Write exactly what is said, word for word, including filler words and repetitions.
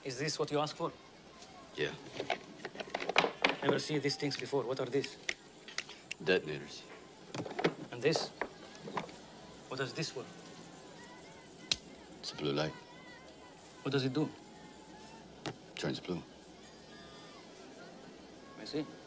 Is this what you asked for? Yeah. Never see these things before. What are these? Detonators. And this? What is this for? It's a blue light. What does it do? Turns blue. I see.